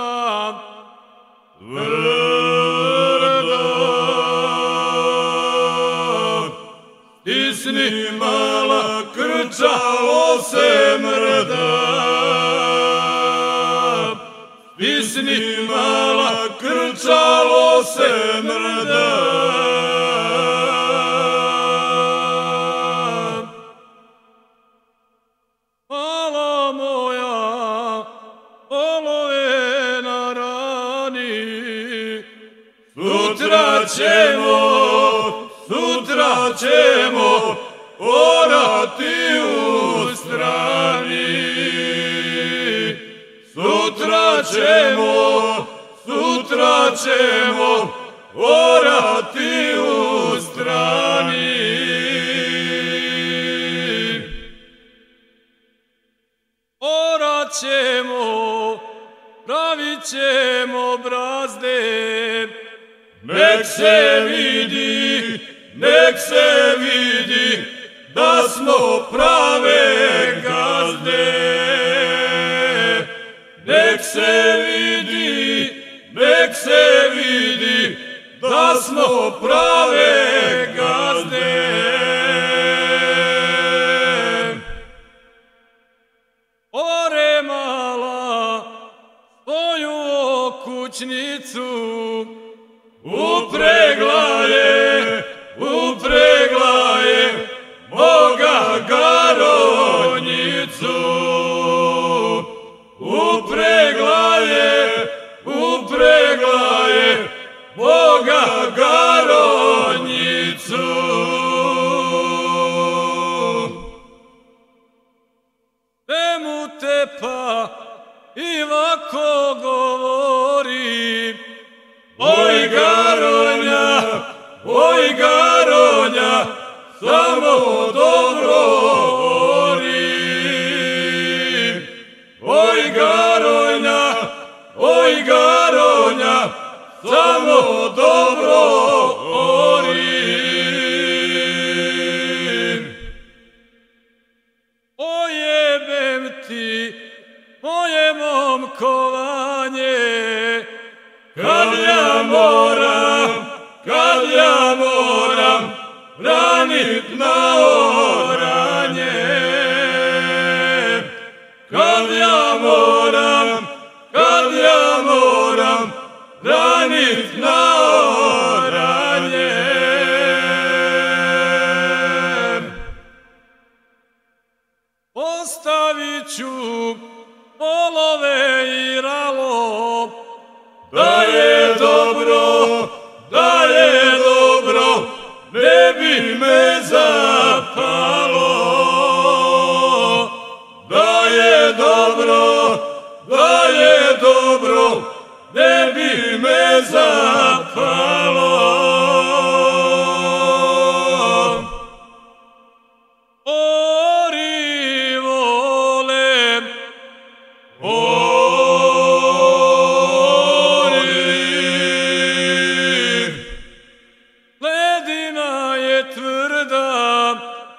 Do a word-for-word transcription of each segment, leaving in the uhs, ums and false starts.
tvrda. Stisni mala, krčalo se mrda. Stisni mala, krčalo se mrda. Mala moja, olove na rani, sutra ćemo, sutra ćemo orati u strani. Sutra ćemo, sutra ćemo orati u strani. Orat ćemo, pravit ćemo brazde, nek se vidi, nek se vidi da smo prave gazde. Nek se vidi, nek se vidi da smo prave gazde. Ore mala, svoju okućnicu upregla je, upregla je moga garonjicu. Upregla je, upregla je moga garonjicu. Temu tepa i ovako govori, oj garonja, oj garonja, samo dobro ori. Oj garonja, oj garonja, samo dobro ori. Ojebem ti moje momkovanje, kad ja moram, kad ja moram branit na oranje. Kad ja moram, kad ja moram branit na oranje. Ostavit ću olove i ralo, da je dobro, da je dobro, ne bi me zapalo. Da je dobro, da je dobro, ne bi me zapalo. Ori vole, ori, ledina je tvrda,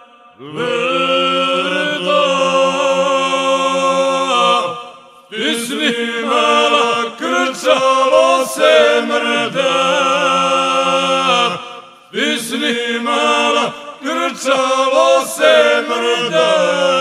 tvrda. Stisni mala, krčalo se mrda. Stisni mala, krčalo se mrda.